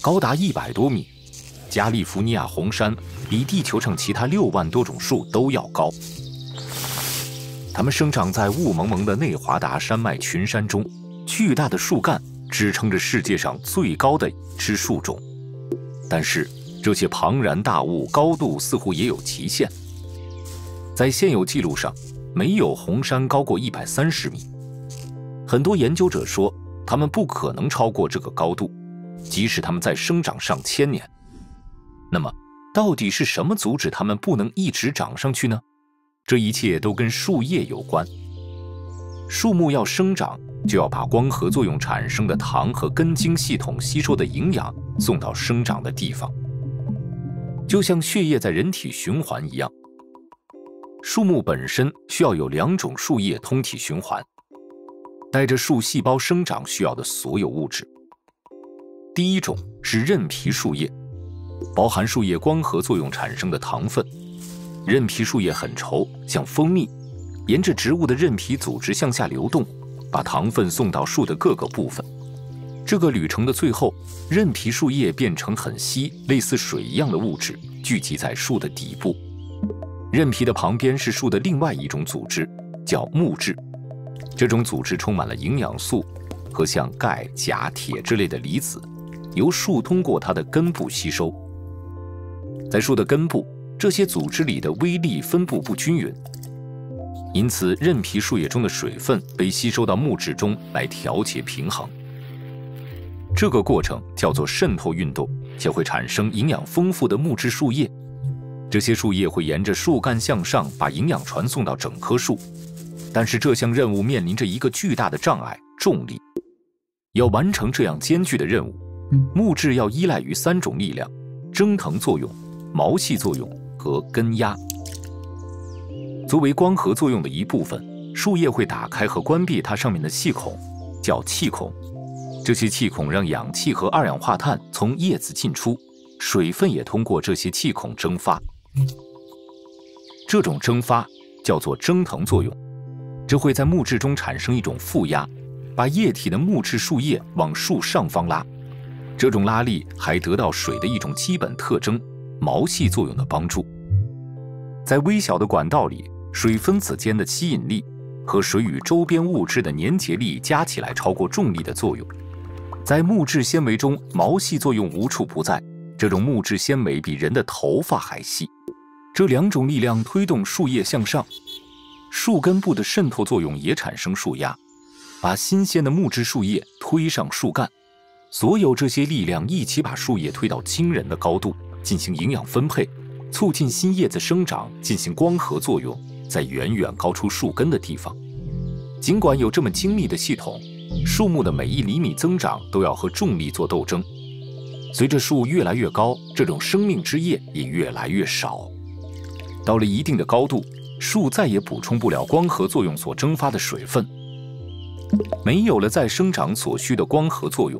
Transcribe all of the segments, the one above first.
高达100多米。加利福尼亚红杉比地球上其他6万多种树都要高。它们生长在雾蒙蒙的内华达山脉群山中，巨大的树干支撑着世界上最高的之树种。但是，这些庞然大物高度似乎也有极限。在现有记录上，没有红杉高过130米。很多研究者说，它们不可能超过这个高度，即使它们在生长上千年。那么，到底是什么阻止它们不能一直长上去呢？这一切都跟树叶有关。树木要生长，就要把光合作用产生的糖和根茎系统吸收的营养送到生长的地方。就像血液在人体循环一样，树木本身需要有2种树叶通体循环，带着树细胞生长需要的所有物质。第一种是韧皮树叶，包含树叶光合作用产生的糖分。韧皮树叶很稠，像蜂蜜，沿着植物的韧皮组织向下流动，把糖分送到树的各个部分。这个旅程的最后，韧皮树叶变成很稀、类似水一样的物质，聚集在树的底部。韧皮的旁边是树的另外一种组织，叫木质。这种组织充满了营养素和像钙、钾、铁之类的离子，由树通过它的根部吸收。在树的根部，这些组织里的微粒分布不均匀，因此韧皮树叶中的水分被吸收到木质中来调节平衡。这个过程叫做渗透运动，且会产生营养丰富的木质树叶。这些树叶会沿着树干向上，把营养传送到整棵树。但是这项任务面临着一个巨大的障碍——重力。要完成这样艰巨的任务，木质要依赖于3种力量：蒸腾作用、毛细作用和根压。作为光合作用的一部分，树叶会打开和关闭它上面的气孔，叫气孔。这些气孔让氧气和二氧化碳从叶子进出，水分也通过这些气孔蒸发。这种蒸发叫做蒸腾作用，这会在木质中产生一种负压，把液体的木质树叶往树上方拉。这种拉力还得到水的一种基本特征——毛细作用的帮助。在微小的管道里，水分子间的吸引力和水与周边物质的粘结力加起来超过重力的作用。在木质纤维中，毛细作用无处不在，这种木质纤维比人的头发还细。这2种力量推动树叶向上，树根部的渗透作用也产生树压，把新鲜的木质树叶推上树干。所有这些力量一起把树叶推到惊人的高度，进行营养分配，促进新叶子生长，进行光合作用，在远远高出树根的地方。尽管有这么精密的系统，树木的每1厘米增长都要和重力做斗争。随着树越来越高，这种生命之液也越来越少。到了一定的高度，树再也补充不了光合作用所蒸发的水分，没有了再生长所需的光合作用，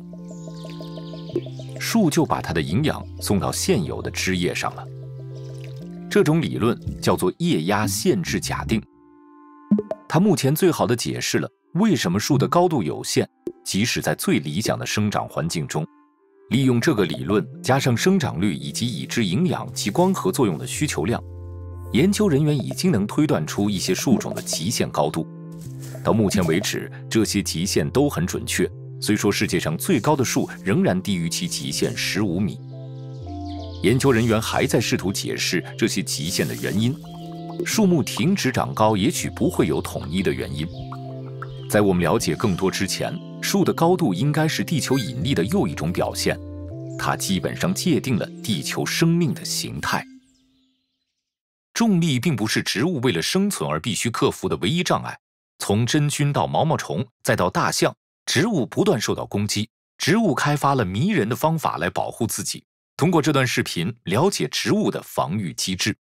树就把它的营养送到现有的枝叶上了。这种理论叫做液压限制假定。它目前最好地解释了为什么树的高度有限，即使在最理想的生长环境中。利用这个理论，加上生长率以及已知营养及光合作用的需求量，研究人员已经能推断出一些树种的极限高度。到目前为止，这些极限都很准确，虽说世界上最高的树仍然低于其极限15米。研究人员还在试图解释这些极限的原因。树木停止长高也许不会有统一的原因。在我们了解更多之前，树的高度应该是地球引力的又一种表现，它基本上界定了地球生命的形态。重力并不是植物为了生存而必须克服的唯一障碍。从真菌到毛毛虫，再到大象，植物不断受到攻击。植物开发了迷人的方法来保护自己。通过这段视频，了解植物的防御机制。